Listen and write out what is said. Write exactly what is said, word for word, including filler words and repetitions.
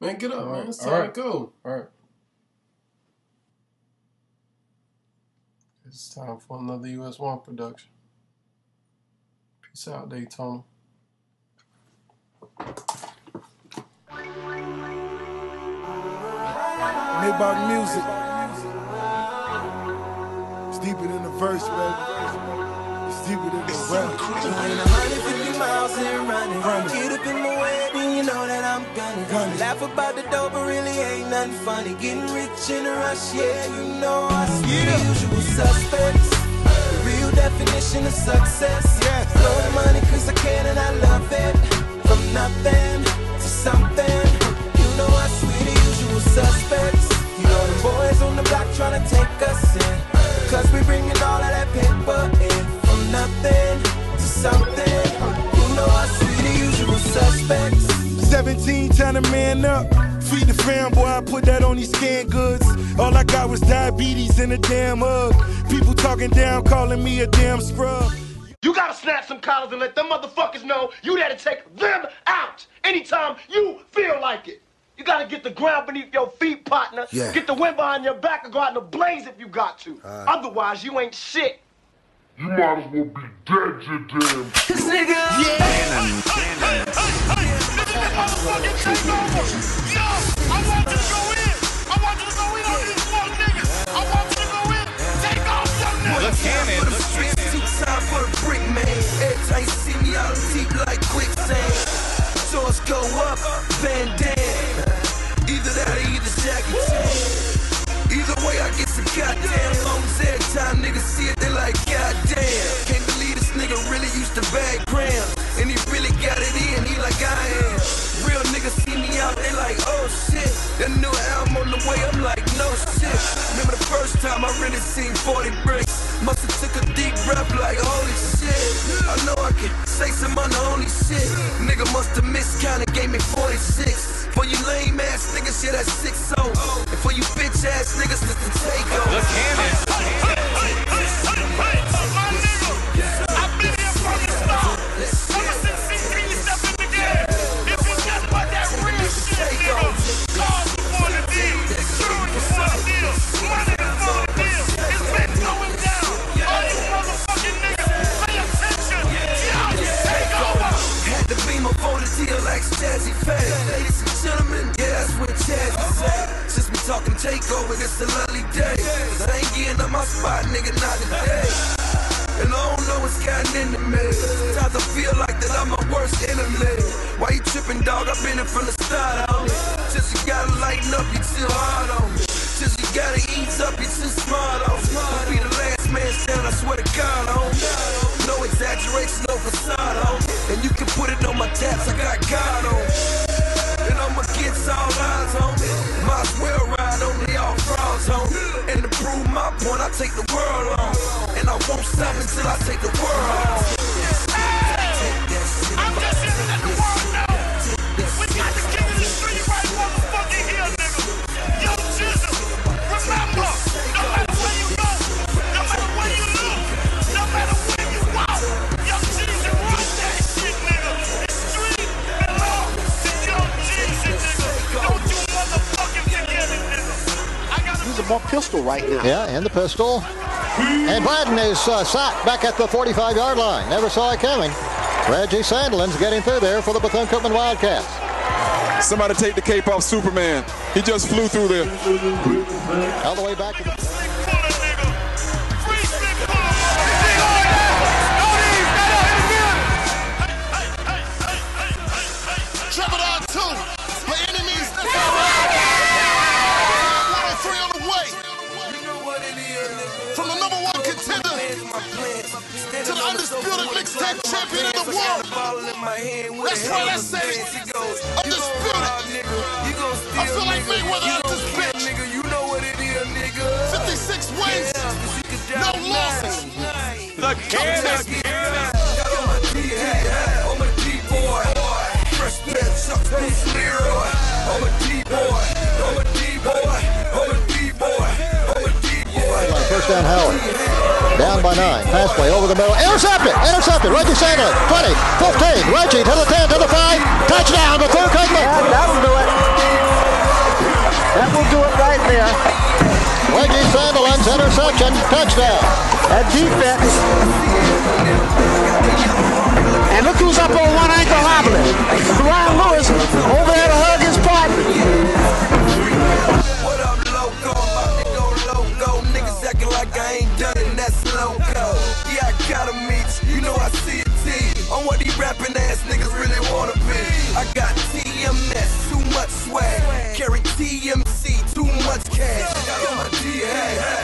Man, get up, All man. right. It's All time right. to go. All right. It's time for another U S one production. Peace out, Daytona. Maybach music. It's deeper than the verse, baby. It's deeper than the rap. Doing one hundred fifty miles and running. Running. Get up in my way, then you know that I'm gunning. Gunning. Laugh about the dope, but really ain't nothing funny. Getting rich in a rush, yeah, you know I see the usual suspects. The real definition of success. Yes. Blowing money cause I can and I love it. From nothing to something. You know I see the usual suspects. You know the boys on the block trying to take us in. Cause we bringing all of that paper in. From nothing to something. You know I see the usual suspects. seventeen, time to man up. Feed the fam, boy, I put that on these canned goods. All I got was diabetes and a damn hug. People talking down, calling me a damn scrub. You gotta snap some collars and let them motherfuckers know you there to take them out anytime you feel like it. You gotta get the ground beneath your feet, partner. Yeah. Get the wind behind your back and go out in the blaze if you got to. Uh. Otherwise, you ain't shit. You might as well be dead, you damn. This nigga, Yeah. Cannon, cannon. This is the motherfucking takeover. Yo, I want you to go in. I want you to go in on these little niggas. I want you to go in. Take off your niggas. The cannon, the cannon. two time for the brick man. Every time you see me out deep like quicksand. So let's go up, Van Damme. Either that or either Jackie Chan. Either way, I get some goddamn loans every time niggas see it, they like goddamn. Can't believe this nigga really used to bag grams. And he really got it in, he like I am. Real niggas see me out, they like, oh shit. That new album on the way, I'm like, no shit. Remember the first time I really seen forty bricks. Must've took a deep breath like, holy shit. I know I can say some unholy shit. Nigga must've miscounted, gave me forty-six. For you lame ass niggas, yeah, that's six oh. And for you bitch ass niggas, it's the takeover. The cannon. Hey, hey, hey, hey, hey, my nigga. I've been here from the start. Ever since C three stepped in the game. If you just want that real shit, nigga. Call before the deal. Shoot before the deal. Money before the deal. It's been going down. All you motherfucking niggas, pay attention. Yo, take over. Had to be my phone to deal like Jazzy Faye. Ladies and gentlemen, yeah, that's what Jazzy say. Since we talking takeover, it's a lovely day. Cause I ain't getting up my spot, nigga, not today. And I don't know what's gotten into me. Sometimes I feel like that I'm my worst enemy. Why you tripping, dog? I've been in from the start on me. Just you gotta lighten up, you too hard on me. Just you gotta ease up, you too smart on me. I'll be the last man stand, I swear to God on me. No exaggeration, no facade on me. And you can put it on my tabs, I got God on me. And I'm against all odds on me. Might as well ride on me, all frauds on me. And to prove my point, I take the world on. And I won't stop until I take the world on. I'm just here to let the world know. We got the king of the street right motherfucking here, nigga. Yo, Jesus, remember, no matter where you go, no matter where you look, no matter where you walk, yo, Jesus, run that shit, nigga. The street belongs to yo, Jesus, nigga. Don't you motherfucking forget it, nigga. I got Using more pistol right now. Yeah, and the pistol. And Bladden is uh, sacked back at the forty-five yard line. Never saw it coming. Reggie Sandilands getting through there for the Bethune-Cookman Wildcats. Somebody take the cape off Superman. He just flew through there. All the way back to the... To the undisputed mixtape champion of the world. That's right, I say undisputed. I feel like Mayweather out this bitch. You know what it is, nigga. fifty-six wins, no losses. The cannon. I'm a D-hat, I'm a D-boy. Fresh pair, Chuck Bruce Leroy. I'm a D-boy, I'm a D-boy, I'm a D-boy, I'm a D-boy. First down, Howard. Down by nine. Pass play over the middle. Intercepted! Intercepted! Reggie Sandilands. twenty, fifteen. Reggie to the ten, to the five. Touchdown, Bethune-Cookman. Yeah, that'll do it. That will do it right there. Reggie Sandilands interception, touchdown. That defense. And look who's up on one ankle hobbling. Ryan Lewis over there to hug his partner. What up, loco? About to go loco. Niggas acting like I ain't done it, and that's loco. Yeah, I gotta meet you. You know I see a T. On what these rapping ass niggas really wanna be. I got T M S, too much swag. Carry T M C, too much cash. Got my D A.